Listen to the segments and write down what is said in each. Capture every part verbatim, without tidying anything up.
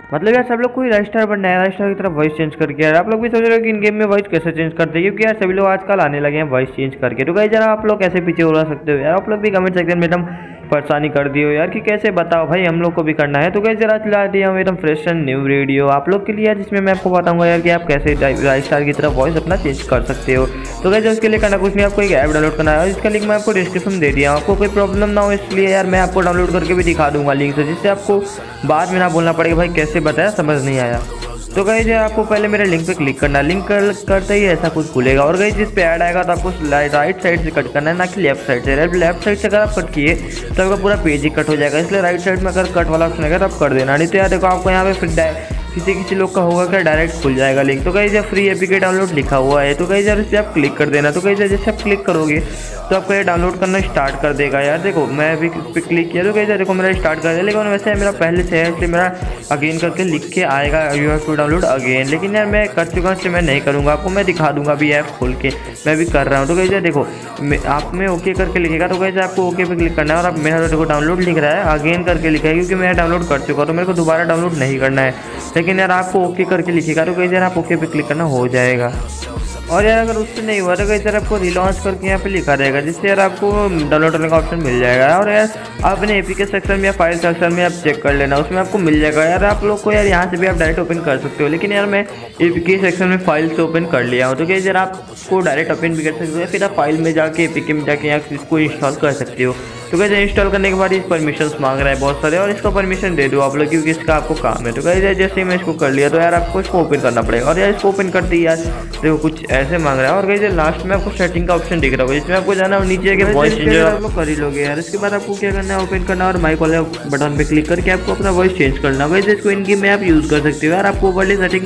मतलब यार सब लोग कोई रजिस्टर बनना है, रजिस्टर की तरफ वॉइस चेंज करके। यार आप लोग भी सोच रहे हो कि इन गेम में वॉइस कैसे चेंज करते हैं, क्योंकि यार सभी लोग आजकल आने लगे हैं वॉइस चेंज करके। तो गाइस जरा आप लोग कैसे पीछे उड़ा सकते हो यार, आप लोग भी कमेंट सेक्शन में एकदम परेशानी कर दियो यार कि कैसे बताओ भाई, हम लोग को भी करना है। तो गाइस जरा चला दिया हूँ एकदम फ्रेश एंड न्यू वीडियो आप लोग के लिए, जिसमें मैं आपको बताऊंगा यार कि आप कैसे रजिस्टर की तरफ वॉइस अपना चेंज कर सकते हो। तो गाइस उसके लिए करना कुछ नहीं, आपको एक ऐप डाउनलोड करना है, इसका लिंक मैं आपको डिस्क्रिप्शन दे दिया हूँ। आपको कोई प्रॉब्लम ना हो इसलिए यार मैं आपको डाउनलोड करके भी दिखा दूंगा लिंक से, जिससे आपको बाद में ना बोलना पड़ेगा भाई कैसे बताया समझ नहीं आया। तो गाइस आपको पहले मेरे लिंक पे क्लिक करना है, लिंक कर, करते ही ऐसा कुछ खुलेगा। और गाइस जिस पे ऐड आएगा तो आपको राइट साइड से कट करना है, ना कि लेफ्ट साइड से। लेफ्ट साइड से अगर आप कट किए तो आपका पूरा पेज ही कट हो जाएगा, इसलिए राइट साइड में अगर कट वाला ऑप्शन है तो आप कर देना। नहीं तो यार देखो आपको यहाँ पे फिर किसी किसी लोग का होगा क्या डायरेक्ट खुल जाएगा लिंक। तो गाइस फ्री एपीके डाउनलोड लिखा हुआ है, तो गाइस यार इस पर आप क्लिक कर देना। तो गाइस जैसे आप क्लिक करोगे तो आपको ये डाउनलोड करना स्टार्ट कर देगा। यार देखो मैं भी इस पर क्लिक किया तो गाइस देखो मेरा स्टार्ट कर दिया, लेकिन वैसे मेरा पहले से है इसलिए मेरा अगेन करके लिख के आएगा you have to download again. लेकिन यार मैं कर चुका हूँ इसलिए मैं नहीं करूँगा, आपको मैं दिखा दूंगा अभी ऐप खोल के मैं भी कर रहा हूँ। तो गाइस यार देखो आप में ओके करके लिखेगा, तो गाइस आपको ओके पे क्लिक करना है। और अब मेरा देखो डाउनलोड लिख रहा है अगेन करके लिखा है, क्योंकि मैं डाउनलोड कर चुका हूँ तो मेरे को दोबारा डाउनलोड नहीं करना है। लेकिन यार आपको ओके करके लिखेगा तो गाइस यार आप ओके पे क्लिक करना हो जाएगा। और यार अगर उससे नहीं हुआ तो गाइस यार आपको रिलॉन्च करके यहाँ पे लिखा रहेगा, जिससे यार आपको डाउनलोड करने का ऑप्शन मिल जाएगा। और यार आप अपने एपीके सेक्शन में या फाइल सेक्शन में आप चेक कर लेना, उसमें आपको मिल जाएगा। यार आप लोग को यार यहाँ से भी आप डायरेक्ट ओपन कर सकते हो, लेकिन यार मैं एपीके सेक्शन में फाइल से ओपन कर लिया हूँ। तो गाइस यार आपको डायरेक्ट ओपन भी कर सकते हो, फिर आप फाइल में जाके एपीके में जाके यहाँ इसको इंस्टॉल कर सकते हो। तो गाइस इंस्टॉल करने के बाद इस परमिशंस मांग रहा है बहुत सारे, और इसको परमिशन दे दो आप लोग, क्योंकि इसका आपको काम है। तो गाइस जैसे ही मैं इसको कर लिया तो यार आपको इसको ओपन करना पड़ेगा। और यार इसको ओपन करते ही यार देखो कुछ ऐसे मांग रहा है। और गाइस लास्ट में आपको सेटिंग का ऑप्शन दिख रहा होगा, जिसमें आपको जाना और नीचे के वॉइस चेंजर आप लोग कर ही लोगे यार। इसके बाद आपको क्या करना है, ओपन करना और माइक वाले बटन पे क्लिक करके आपको अपना वॉइस चेंज करना है। गाइस इसको इन गेम में आप यूज़ कर सकते हो यार, आपको ओवरले सेटिंग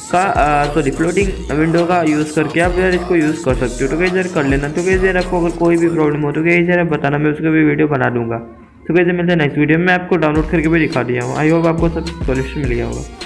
का सॉरी फ्लोटिंग विंडो का यूज़ करके आप यार इसको यूज़ कर सकते हो। तो गाइस यार कर लेना। तो गाइस यार आपको अगर कोई भी प्रॉब्लम हो तो गाइस यार बताना, मैं उसका भी वीडियो बना दूंगा। तो गाइस मिलते हैं नेक्स्ट वीडियो में, मैं आपको डाउनलोड करके भी दिखा दिया हूँ। आई होप आपको सब सॉल्यूशन मिल गया होगा।